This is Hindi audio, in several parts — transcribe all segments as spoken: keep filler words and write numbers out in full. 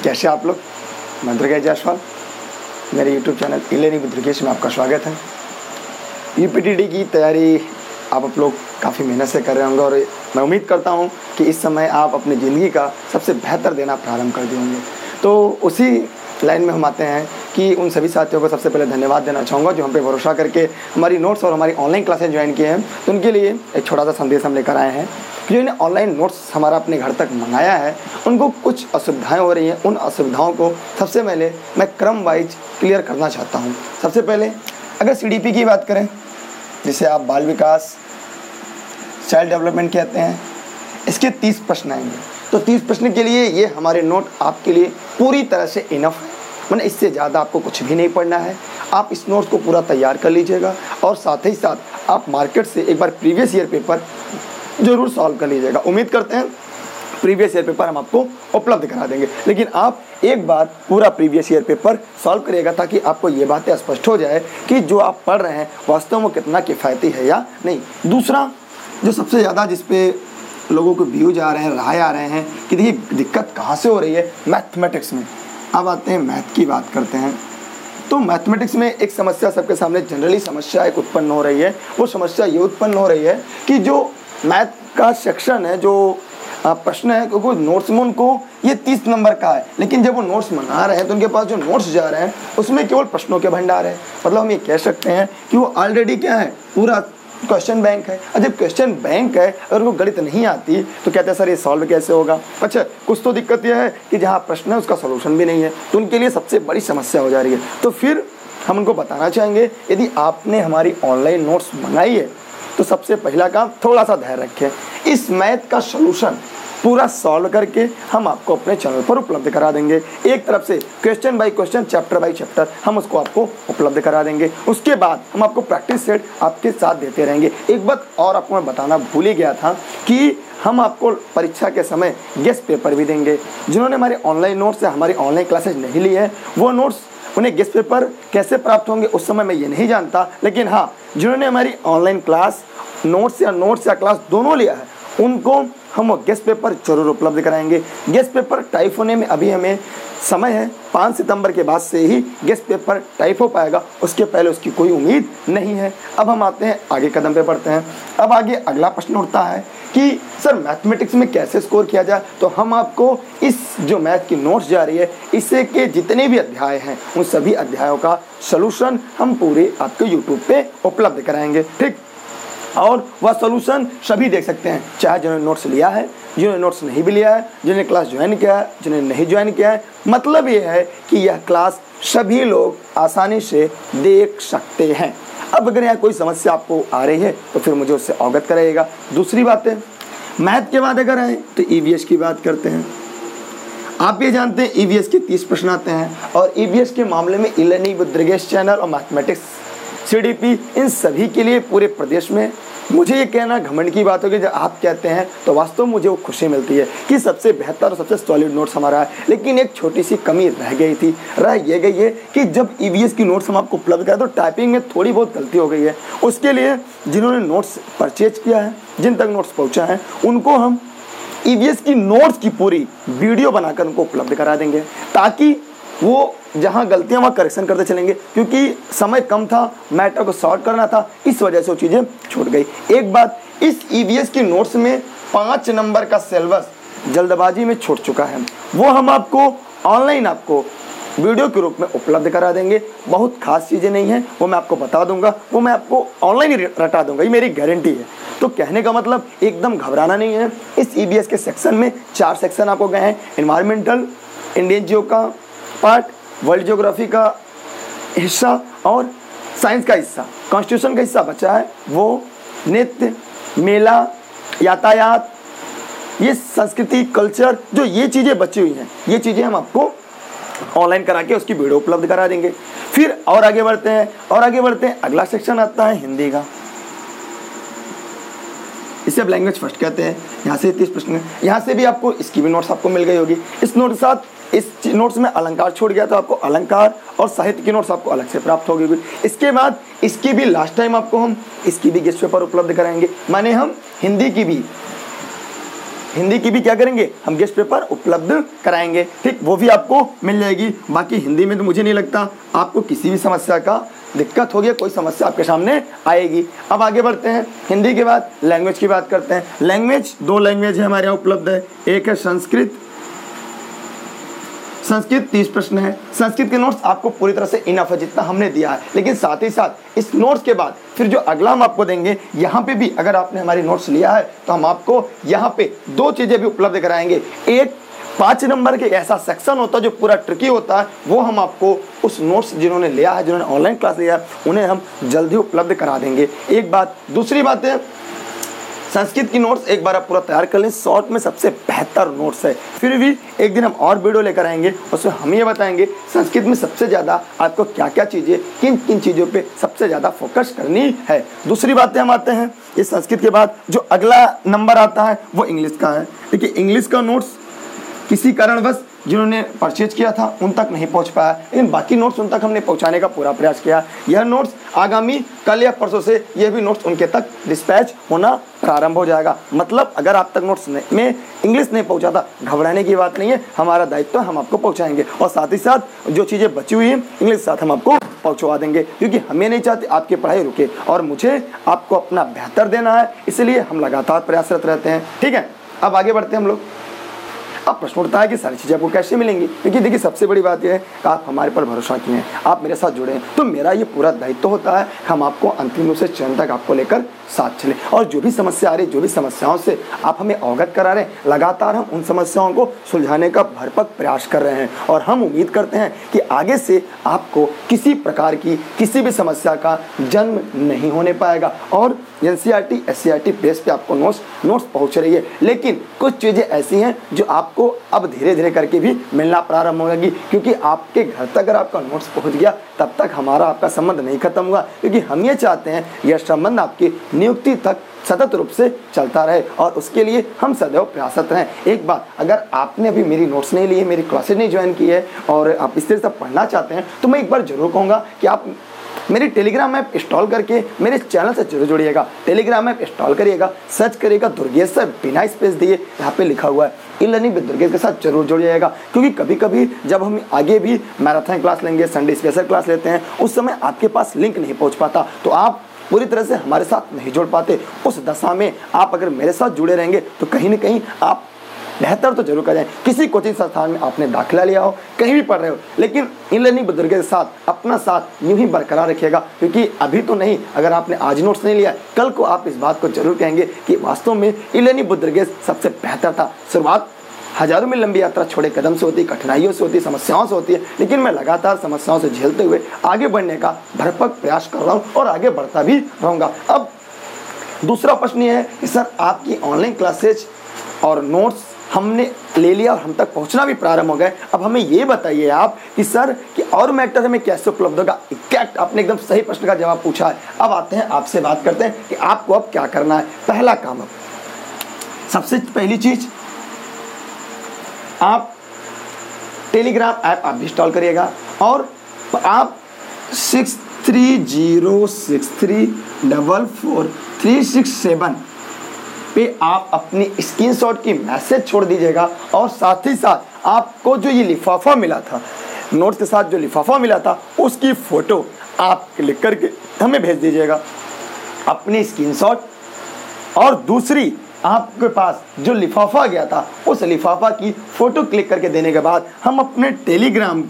कैसे आप लोग? मैं दुर्गेश जायसवाल, मेरे YouTube channel e learning with Durgesh में आपका स्वागत है। यूपीटीडी की तैयारी आप आप लोग काफ़ी मेहनत से कर रहे होंगे और मैं उम्मीद करता हूं कि इस समय आप अपनी ज़िंदगी का सबसे बेहतर देना प्रारंभ कर दिए होंगे। तो उसी लाइन में हम आते हैं कि उन सभी साथियों को सबसे पहले धन्यवाद देना चाहूँगा जो हम पे भरोसा करके हमारी नोट्स और हमारी ऑनलाइन क्लासें ज्वाइन किए हैं। तो उनके लिए एक छोटा सा संदेश हम लेकर आए हैं कि जो इन्हें ऑनलाइन नोट्स हमारा अपने घर तक मंगाया है उनको कुछ असुविधाएं हो रही हैं। उन असुविधाओं को सबसे पहले मैं क्रम वाइज क्लियर करना चाहता हूं। सबसे पहले अगर सी डी पी की बात करें, जिसे आप बाल विकास चाइल्ड डेवलपमेंट कहते हैं, इसके तीस प्रश्न आएंगे। तो तीस प्रश्न के लिए ये हमारे नोट आपके लिए पूरी तरह से इनफ है, मैंने इससे ज़्यादा आपको कुछ भी नहीं पढ़ना है। आप इस नोट्स को पूरा तैयार कर लीजिएगा और साथ ही साथ आप मार्केट से एक बार प्रीवियस ईयर पेपर जरूर सॉल्व कर लीजिएगा। उम्मीद करते हैं प्रीवियस ईयर पेपर हम आपको उपलब्ध करा देंगे, लेकिन आप एक बार पूरा प्रीवियस ईयर पेपर सॉल्व करिएगा ताकि आपको ये बातें स्पष्ट हो जाए कि जो आप पढ़ रहे हैं वास्तव में कितना किफ़ायती है या नहीं। दूसरा जो सबसे ज़्यादा जिस पे लोगों को व्यूज आ रहे हैं, राय आ रहे हैं कि देखिए दिक्कत कहाँ से हो रही है, मैथमेटिक्स में। अब आते हैं मैथ की बात करते हैं। तो मैथमेटिक्स में एक समस्या सबके सामने जनरली समस्या एक उत्पन्न हो रही है। वो समस्या ये उत्पन्न हो रही है कि जो मैथ का सेक्शन है, जो प्रश्न है, क्योंकि नोट्स में उनको ये तीस नंबर का है, लेकिन जब वो नोट्स मंगा रहे हैं तो उनके पास जो नोट्स जा रहे हैं उसमें केवल प्रश्नों के भंडार है। मतलब हम ये कह सकते हैं कि वो ऑलरेडी क्या है, पूरा क्वेश्चन बैंक है। और जब क्वेश्चन बैंक है अगर उनको गणित नहीं आती तो कहते हैं सर ये सॉल्व कैसे होगा। अच्छा, कुछ तो दिक्कत यह है कि जहाँ प्रश्न है उसका सोल्यूशन भी नहीं है, तो उनके लिए सबसे बड़ी समस्या हो जा रही है। तो फिर हम उनको बताना चाहेंगे यदि आपने हमारी ऑनलाइन नोट्स मंगाई है तो सबसे पहला काम थोड़ा सा धैर्य रखें। इस मैथ का सोल्यूशन पूरा सॉल्व करके हम आपको अपने चैनल पर उपलब्ध करा देंगे। एक तरफ से question by question, chapter by chapter हम उसको आपको उपलब्ध करा देंगे। उसके बाद हम आपको प्रैक्टिस सेट आपके साथ देते रहेंगे। एक बात और आपको मैं बताना भूल ही गया था कि हम आपको परीक्षा के समय गेस्ट पेपर भी देंगे। जिन्होंने हमारे ऑनलाइन नोट्स या हमारी ऑनलाइन क्लासेज नहीं ली है वो नोट्स उन्हें गेस्ट पेपर कैसे प्राप्त होंगे उस समय मैं ये नहीं जानता, लेकिन हाँ जिन्होंने हमारी ऑनलाइन क्लास नोट्स या नोट्स या क्लास दोनों लिया है उनको हम गेस्ट पेपर जरूर उपलब्ध कराएंगे। गेस्ट पेपर टाइप होने में अभी हमें समय है, पाँच सितंबर के बाद से ही गेस्ट पेपर टाइप हो पाएगा, उसके पहले उसकी कोई उम्मीद नहीं है। अब हम आते हैं आगे कदम पे बढ़ते हैं। अब आगे अगला प्रश्न उठता है कि सर मैथमेटिक्स में कैसे स्कोर किया जाए। तो हम आपको इस जो मैथ की नोट्स जा रही है इससे के जितने भी अध्याय हैं उन सभी अध्यायों का सलूशन हम पूरे आपके यूट्यूब पे उपलब्ध कराएंगे, ठीक। और वह सॉल्यूशन सभी देख सकते हैं, चाहे जिन्होंने नोट्स लिया है, जिन्होंने नोट्स नहीं भी लिया है, जिन्होंने क्लास ज्वाइन किया है, जिन्होंने नहीं ज्वाइन किया है। मतलब ये है कि यह क्लास सभी लोग आसानी से देख सकते हैं। अब अगर यहाँ कोई समस्या आपको आ रही है तो फिर मुझे उससे अवगत कराइएगा। दूसरी बात है, मैथ के बाद अगर आए तो ई वी एस की बात करते हैं। आप ये जानते हैं ई वी एस के तीस प्रश्न आते हैं और ई वी एस के मामले में e learning with Durgesh channel और मैथमेटिक्स सी डी पी इन सभी के लिए पूरे प्रदेश में मुझे ये कहना घमंड की बात होगी जब आप कहते हैं तो वास्तव में मुझे वो खुशी मिलती है कि सबसे बेहतर और सबसे सॉलिड नोट्स हमारा है। लेकिन एक छोटी सी कमी रह गई थी, रह ये गई है कि जब ई वी एस की नोट्स हम आपको उपलब्ध कराए तो टाइपिंग में थोड़ी बहुत गलती हो गई है। उसके लिए जिन्होंने नोट्स परचेज किया है, जिन तक नोट्स पहुँचा है, उनको हम ई वी एस की नोट्स की पूरी वीडियो बनाकर उनको उपलब्ध करा देंगे ताकि वो जहाँ गलतियाँ वहाँ करेक्शन करते चलेंगे, क्योंकि समय कम था, मैटर को सॉर्ट करना था, इस वजह से वो चीज़ें छूट गई। एक बात, इस ई वी एस की नोट्स में पाँच नंबर का सिलेबस जल्दबाजी में छूट चुका है, वो हम आपको ऑनलाइन आपको वीडियो के रूप में उपलब्ध करा देंगे। बहुत खास चीज़ें नहीं हैं, वो मैं आपको बता दूंगा, वो मैं आपको ऑनलाइन ही रटा दूंगा, ये मेरी गारंटी है। तो कहने का मतलब एकदम घबराना नहीं है। इस ई वी एस के सेक्शन में चार सेक्शन आपको गए हैं, एनवायरमेंटल, इंडियन जियो का पार्ट, वर्ल्ड ज्योग्राफी का हिस्सा और साइंस का हिस्सा, कॉन्स्टिट्यूशन का हिस्सा बचा है, वो नृत्य, मेला, यातायात, ये संस्कृति, कल्चर, जो ये चीज़ें बची हुई हैं, ये चीज़ें हम आपको ऑनलाइन करा के उसकी वीडियो उपलब्ध करा देंगे। फिर और आगे बढ़ते हैं और आगे बढ़ते हैं अगला सेक्शन आता है हिंदी का। इसे अब लैंग्वेज फर्स्ट कहते हैं। यहाँ से तीस प्रश्न, यहाँ से भी आपको इसकी भी नोट्स आपको मिल गई होगी। इस नोट के साथ इस नोट्स में अलंकार छूट गया तो आपको अलंकार और साहित्य की नोट्स आपको अलग से प्राप्त होगी। इसके बाद इसकी भी लास्ट टाइम आपको हम इसकी भी गेस्ट पेपर उपलब्ध कराएंगे, माने हम हिंदी की भी हिंदी की भी क्या करेंगे, हम गेस्ट पेपर उपलब्ध कराएंगे, ठीक, वो भी आपको मिल जाएगी। बाकी हिंदी में तो मुझे नहीं लगता आपको किसी भी समस्या का दिक्कत होगी, कोई समस्या आपके सामने आएगी। अब आगे बढ़ते हैं, हिंदी के बाद लैंग्वेज की बात करते हैं। लैंग्वेज, दो लैंग्वेज है हमारे यहाँ उपलब्ध है, एक है संस्कृत, संस्कृत तीस प्रश्न है। संस्कृत के नोट्स आपको पूरी तरह से इनफ है जितना हमने दिया है, लेकिन साथ ही साथ इस नोट्स के बाद फिर जो अगला हम आपको देंगे, यहाँ पे भी अगर आपने हमारी नोट्स लिया है तो हम आपको यहाँ पे दो चीज़ें भी उपलब्ध कराएंगे। एक पाँच नंबर के ऐसा सेक्शन होता है जो पूरा ट्रिकी होता है, वो हम आपको उस नोट्स जिन्होंने लिया है, जिन्होंने ऑनलाइन क्लास लिया है, उन्हें हम जल्दी उपलब्ध करा देंगे। एक बात, दूसरी बात है संस्कृत की नोट्स एक बार आप पूरा तैयार कर लें, शॉर्ट में सबसे बेहतर नोट्स है। फिर भी एक दिन हम और वीडियो लेकर आएंगे, उसमें हम ये बताएंगे संस्कृत में सबसे ज़्यादा आपको क्या क्या चीज़ें, किन किन चीज़ों पे सबसे ज़्यादा फोकस करनी है। दूसरी बातें हम आते हैं, इस संस्कृत के बाद जो अगला नंबर आता है वो इंग्लिश का है। देखिए इंग्लिश का नोट्स किसी कारणवश जिन्होंने परचेज किया था उन तक नहीं पहुंच पाया, लेकिन बाकी नोट्स उन तक हमने पहुंचाने का पूरा प्रयास किया। यह नोट्स आगामी कल या परसों से यह भी नोट्स उनके तक डिस्पैच होना प्रारंभ हो जाएगा। मतलब अगर आप तक नोट्स में इंग्लिश नहीं पहुंचा था, घबराने की बात नहीं है, हमारा दायित्व हम आपको पहुंचाएंगे और साथ ही साथ जो चीज़ें बची हुई हैं इंग्लिश के साथ हम आपको पहुँचवा देंगे, क्योंकि हमें नहीं चाहते आपकी पढ़ाई रुके और मुझे आपको अपना बेहतर देना है, इसलिए हम लगातार प्रयासरत रहते हैं। ठीक है, अब आगे बढ़ते हैं हम लोग। अब प्रश्न उठता है कि सारी चीज़ें आपको कैसे मिलेंगी, क्योंकि देखिए सबसे बड़ी बात यह है कि आप हमारे पर भरोसा किए हैं, आप मेरे साथ जुड़े हैं, तो मेरा ये पूरा दायित्व होता है हम आपको अंतिम रूप से चरण तक आपको लेकर साथ चलें। और जो भी समस्या आ रही, जो भी समस्याओं से आप हमें अवगत करा रहे हैं, लगातार हम उन समस्याओं को सुलझाने का भरपूर प्रयास कर रहे हैं और हम उम्मीद करते हैं कि आगे से आपको किसी प्रकार की किसी भी समस्या का जन्म नहीं होने पाएगा और N C E R T, S C E R T base पे आपको नोट्स नोट्स पहुंच रही है। लेकिन कुछ चीज़ें ऐसी हैं जो आपको अब धीरे धीरे करके भी मिलना प्रारंभ होगी, क्योंकि आपके घर तक अगर आपका नोट्स पहुंच गया तब तक हमारा आपका संबंध नहीं खत्म हुआ, क्योंकि हम ये चाहते हैं यह संबंध आपकी नियुक्ति तक सतत रूप से चलता रहे और उसके लिए हम सदैव प्रयासरत रहें। एक बात, अगर आपने अभी मेरी नोट्स नहीं ली है, मेरी क्लासेज नहीं ज्वाइन की है और आप इस तरह से पढ़ना चाहते हैं, तो मैं एक बार जरूर कहूँगा कि आप मेरी टेलीग्राम ऐप इंस्टॉल करके मेरे चैनल से जरूर जुड़िएगा। टेलीग्राम ऐप इंस्टॉल करिएगा, सर्च करिएगा दुर्गेश सर, बिना स्पेस दिए यहाँ पे लिखा हुआ है ई लर्निंग विद दुर्गेश के साथ जरूर जुड़िएगा, क्योंकि कभी कभी जब हम आगे भी मैराथन क्लास लेंगे, संडे स्पेशल क्लास लेते हैं, उस समय आपके पास लिंक नहीं पहुँच पाता, तो आप पूरी तरह से हमारे साथ नहीं जुड़ पाते। उस दशा में आप अगर मेरे साथ जुड़े रहेंगे तो कहीं ना कहीं आप बेहतर तो जरूर कर जाएं। किसी कोचिंग संस्थान में आपने दाखिला लिया हो, कहीं भी पढ़ रहे हो, लेकिन ई लर्निंग विद दुर्गेश के साथ अपना साथ यूं ही बरकरार रखिएगा, क्योंकि अभी तो नहीं, अगर आपने आज नोट्स नहीं लिया, कल को आप इस बात को जरूर कहेंगे कि वास्तव में ई लर्निंग विद दुर्गेश सबसे बेहतर था। शुरुआत हजारों में लंबी यात्रा छोड़े कदम से होती है, कठिनाइयों से होती है, समस्याओं से होती है, लेकिन मैं लगातार समस्याओं से झेलते हुए आगे बढ़ने का भरपूर प्रयास कर रहा हूँ और आगे बढ़ता भी रहूँगा। अब दूसरा प्रश्न ये है कि सर आपकी ऑनलाइन क्लासेज और नोट्स हमने ले लिया और हम तक पहुंचना भी प्रारंभ हो गए, अब हमें ये बताइए आप कि सर कि और मैटर हमें कैसे उपलब्ध होगा। एग्जैक्ट आपने एकदम सही प्रश्न का जवाब पूछा है। अब आते हैं आपसे बात करते हैं कि आपको अब क्या करना है। पहला काम, अब सबसे पहली चीज, आप टेलीग्राम ऐप आप इंस्टॉल करिएगा और आप six three zero six three double four three six seven पे आप अपनी स्क्रीनशॉट की मैसेज छोड़ दीजिएगा और साथ ही साथ आपको जो ये लिफाफा मिला था, नोट्स के साथ जो लिफाफा मिला था, उसकी फ़ोटो आप क्लिक करके हमें भेज दीजिएगा अपनी स्क्रीनशॉट। और दूसरी, आपके पास जो लिफाफा गया था उस लिफाफा की फ़ोटो क्लिक करके देने के बाद हम अपने टेलीग्राम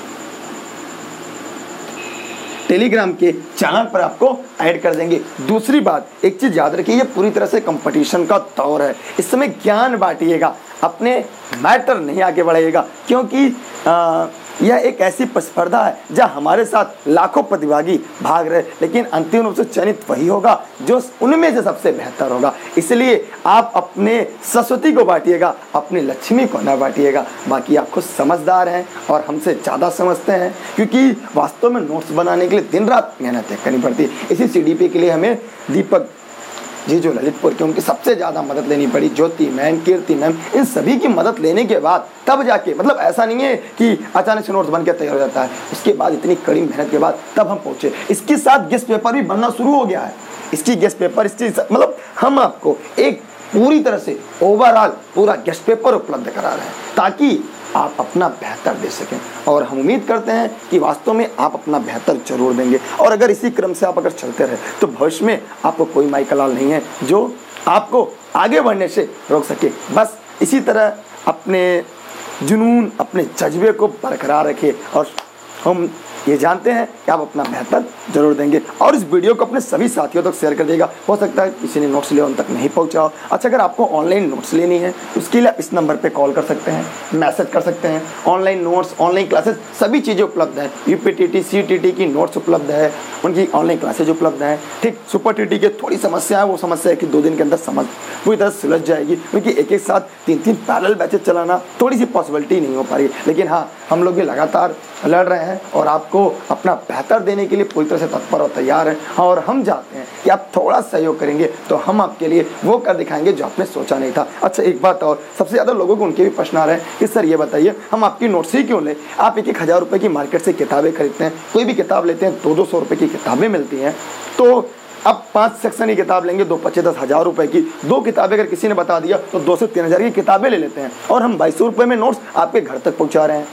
टेलीग्राम के चैनल पर आपको ऐड कर देंगे। दूसरी बात, एक चीज़ याद रखिए, ये पूरी तरह से कंपटीशन का दौर है, इस समय ज्ञान बांटिएगा, अपने मैटर नहीं आगे बढ़ाइएगा, क्योंकि आ, यह एक ऐसी प्रतिस्पर्धा है जहाँ हमारे साथ लाखों प्रतिभागी भाग रहे, लेकिन अंतिम रूप से चयनित वही होगा जो उनमें से सबसे बेहतर होगा। इसलिए आप अपने सरस्वती को बांटिएगा, अपनी लक्ष्मी को ना बांटिएगा। बाकी आप खुद समझदार हैं और हमसे ज़्यादा समझते हैं, क्योंकि वास्तव में नोट्स बनाने के लिए दिन रात मेहनत करनी पड़ती है। इसी सी डी पी के लिए हमें दीपक जी जो ललितपुर के, उनकी सबसे ज़्यादा मदद लेनी पड़ी, ज्योति मैम, कीर्ति मैम, इन सभी की मदद लेने के बाद तब जाके, मतलब ऐसा नहीं है कि अचानक से नोट्स बन के तैयार हो जाता है, उसके बाद इतनी कड़ी मेहनत के बाद तब हम पहुँचे। इसके साथ गेस्ट पेपर भी बनना शुरू हो गया है, इसकी गेस्ट पेपर, इसकी मतलब हम आपको एक पूरी तरह से ओवरऑल पूरा गेस्ट पेपर उपलब्ध करा रहे हैं ताकि आप अपना बेहतर दे सकें। और हम उम्मीद करते हैं कि वास्तव में आप अपना बेहतर जरूर देंगे। और अगर इसी क्रम से आप अगर चलते रहे तो भविष्य में आपको कोई माई का लाल नहीं है जो आपको आगे बढ़ने से रोक सके। बस इसी तरह अपने जुनून, अपने जज्बे को बरकरार रखें और हम ये जानते हैं कि आप अपना बेहतर जरूर देंगे। और इस वीडियो को अपने सभी साथियों तक शेयर कर देगा। हो सकता है किसी ने नोट्स लिया उन तक नहीं पहुंचा हो। अच्छा, अगर आपको ऑनलाइन नोट्स लेनी है उसके लिए इस नंबर पे कॉल कर सकते हैं, मैसेज कर सकते हैं। ऑनलाइन नोट्स, ऑनलाइन क्लासेस सभी चीज़ें उपलब्ध हैं। यूपीटीटी, सीटीटी की नोट्स उपलब्ध है, उनकी ऑनलाइन क्लासेज उपलब्ध हैं। ठीक, सुपर टीटी की थोड़ी समस्या है, वो समस्या है कि दो दिन के अंदर समझ पूरी तरह सुलझ जाएगी, क्योंकि एक एक साथ तीन तीन पैरेलल बैचेज चलाना थोड़ी सी पॉसिबिलिटी नहीं हो पा रही। लेकिन हाँ, हम लोग ये लगातार लड़ रहे हैं और आपको अपना बेहतर देने के लिए पूरी तरह से तत्पर और तैयार हैं। और हम चाहते हैं कि आप थोड़ा सहयोग करेंगे तो हम आपके लिए वो कर दिखाएंगे जो आपने सोचा नहीं था। अच्छा, एक बात और, सबसे ज़्यादा लोगों को उनके भी प्रश्न आ रहे हैं कि सर ये बताइए हम आपकी नोट्स ही क्यों लें? आप एक एक हज़ार रुपये की मार्केट से किताबें खरीदते हैं, कोई भी किताब लेते हैं दो दो सौ रुपये की किताबें मिलती हैं। तो अब पाँच सेक्शन की किताब लेंगे, दो पच्चीस दस हज़ार रुपये की दो किताबें अगर किसी ने बता दिया तो दो से तीन हज़ार की किताबें ले लेते हैं और हम बाईस सौ रुपये में नोट्स आपके घर तक पहुँचा रहे हैं।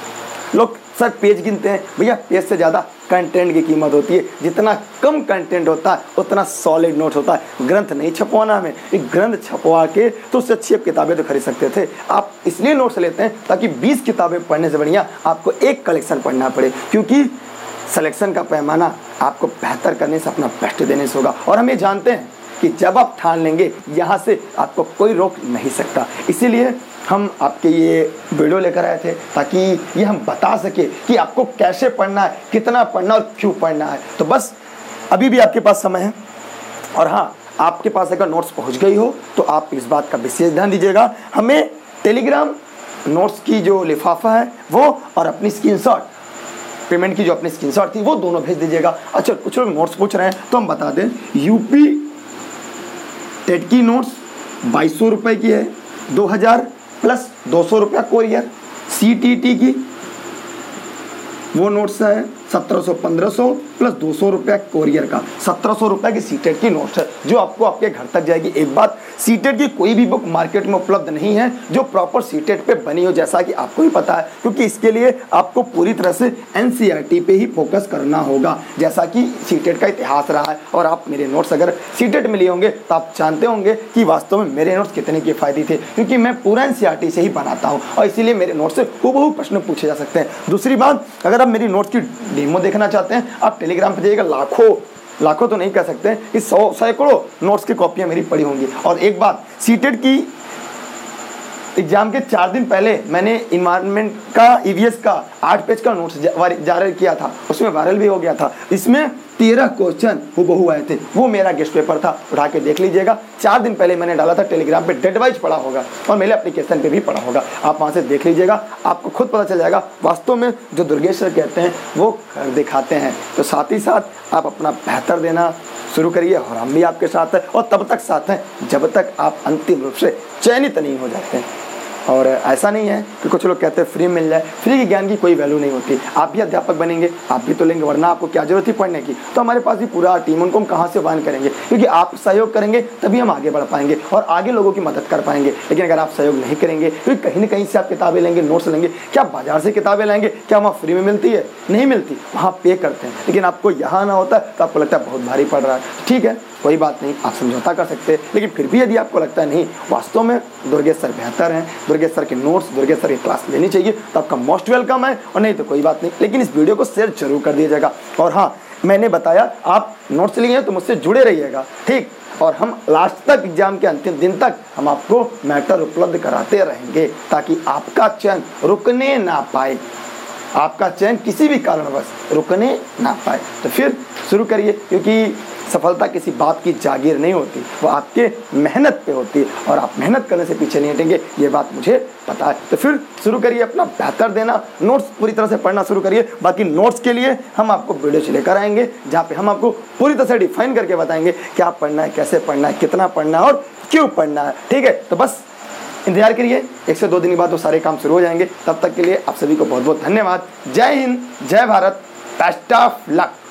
लोग सर पेज गिनते हैं, भैया पेज से ज़्यादा कंटेंट की कीमत होती है। जितना कम कंटेंट होता है उतना सॉलिड नोट्स होता है। ग्रंथ नहीं छपवाना हमें, एक ग्रंथ छपवा के तो उससे अच्छी आप किताबें तो खरीद सकते थे। आप इसलिए नोट्स लेते हैं ताकि बीस किताबें पढ़ने से बढ़िया आपको एक कलेक्शन पढ़ना पड़े, क्योंकि सिलेक्शन का पैमाना आपको बेहतर करने से, अपना बेस्ट देने से होगा। और हम ये जानते हैं कि जब आप ठान लेंगे यहाँ से आपको कोई रोक नहीं सकता। इसीलिए हम आपके ये वीडियो लेकर आए थे ताकि ये हम बता सके कि आपको कैसे पढ़ना है, कितना पढ़ना और क्यों पढ़ना है। तो बस अभी भी आपके पास समय है। और हाँ, आपके पास अगर नोट्स पहुंच गई हो तो आप इस बात का विशेष ध्यान दीजिएगा। हमें टेलीग्राम नोट्स की जो लिफाफा है वो और अपनी स्क्रीनशॉट, पेमेंट की जो अपनी स्क्रीनशॉट थी वो दोनों भेज दीजिएगा। अच्छा, कुछ लोग नोट्स पूछ रहे हैं तो हम बता दें, यूपी टेट की नोट्स बाईस सौ रुपये की है, दो हज़ार प्लस दो सौ रुपया कोरियर। सी टी टी की वो नोट्स है सत्रह सौ पंद्रह सौ प्लस दो सौ रुपया कोरियर का, सत्रह सौ रुपये की सीटेट की नोट्स है जो आपको आपके घर तक जाएगी। एक बात, सीटेट की कोई भी बुक मार्केट में उपलब्ध नहीं है जो प्रॉपर सीटेट पे बनी हो, जैसा कि आपको भी पता है, क्योंकि इसके लिए आपको पूरी तरह से एनसीईआरटी पे ही फोकस करना होगा, जैसा कि सीटेट का इतिहास रहा है। और आप मेरे नोट्स अगर सीटेट में लिए होंगे तो आप जानते होंगे कि वास्तव में मेरे नोट्स कितने किफ़ायती थे, क्योंकि मैं पूरा एनसीईआरटी से ही बनाता हूँ और इसीलिए मेरे नोट्स से हूबहू प्रश्न पूछे जा सकते हैं। दूसरी बात, अगर आप मेरी नोट्स की डेमो देखना चाहते हैं आप टेलीग्राम पे जाइएगा, लाखों लाखों तो नहीं कह सकते हैं, कि सौ सैकड़ों नोट्स की कॉपियां मेरी पड़ी होंगी। और एक बात, सीटेट की एग्जाम के चार दिन पहले मैंने इन्वायरमेंट का ईवीएस का आठ पेज का नोट्स जारी किया था, उसमें वायरल भी हो गया था। इसमें तेरह क्वेश्चन हूबहू आए थे, वो मेरा गेस्ट पेपर था, उठा के देख लीजिएगा। चार दिन पहले मैंने डाला था टेलीग्राम पे, डेट वाइज पढ़ा होगा और मेरे एप्लीकेशन पे भी पढ़ा होगा, आप वहाँ से देख लीजिएगा, आपको खुद पता चल जाएगा वास्तव में जो दुर्गेश सर कहते हैं वो कर दिखाते हैं। तो साथ ही साथ आप अपना बेहतर देना शुरू करिए और हम भी आपके साथ हैं, और तब तक साथ हैं जब तक आप अंतिम रूप से चयनित नहीं हो जाते हैं। और ऐसा नहीं है कि कुछ लोग कहते हैं फ्री मिल जाए, फ्री के ज्ञान की कोई वैल्यू नहीं होती। आप भी अध्यापक बनेंगे, आप भी तो लेंगे, वरना आपको क्या जरूरत थी पढ़ने की। तो हमारे पास भी पूरा टीम, उनको हम कहाँ से वाहन करेंगे, क्योंकि आप सहयोग करेंगे तभी हम आगे बढ़ पाएंगे और आगे लोगों की मदद कर पाएंगे। लेकिन अगर आप सहयोग नहीं करेंगे, क्योंकि कहीं ना कहीं से आप किताबें लेंगे, नोट्स लेंगे, क्या बाजार से किताबें लाएंगे, क्या वहाँ फ्री में मिलती है? नहीं मिलती, वहाँ पे करते हैं। लेकिन आपको यहाँ ना होता तो आपको लगता है बहुत भारी पड़ रहा है, ठीक है कोई बात नहीं, आप समझौता कर सकते हैं। लेकिन फिर भी यदि आपको लगता है नहीं वास्तव में दुर्गेश सर बेहतर हैं, दुर्गेश सर के नोट्स, दुर्गेश सर की क्लास लेनी चाहिए, तो आपका मोस्ट वेलकम है, और नहीं तो कोई बात नहीं। लेकिन इस वीडियो को शेयर जरूर कर दीजिएगा। और हाँ, मैंने बताया आप नोट्स लिए हैं तो मुझसे जुड़े रहिएगा, ठीक। और हम लास्ट तक, एग्जाम के अंतिम दिन तक हम आपको मैटर उपलब्ध कराते रहेंगे ताकि आपका चयन रुकने ना पाए, आपका चयन किसी भी कारणवश रुकने ना पाए। तो फिर शुरू करिए, क्योंकि सफलता किसी बात की जागीर नहीं होती, वो आपके मेहनत पे होती है, और आप मेहनत करने से पीछे नहीं हटेंगे, ये बात मुझे पता है। तो फिर शुरू करिए अपना बेहतर देना, नोट्स पूरी तरह से पढ़ना शुरू करिए। बाकी नोट्स के लिए हम आपको वीडियो लेकर आएंगे जहाँ पे हम आपको पूरी तरह से डिफाइन करके बताएंगे क्या पढ़ना है, कैसे पढ़ना है, कितना पढ़ना है और क्यों पढ़ना है, ठीक है। तो बस इंतजार करिए, एक से दो दिन के बाद वो सारे काम शुरू हो जाएंगे। तब तक के लिए आप सभी को बहुत बहुत धन्यवाद। जय हिंद, जय भारत, बेस्ट ऑफ लक।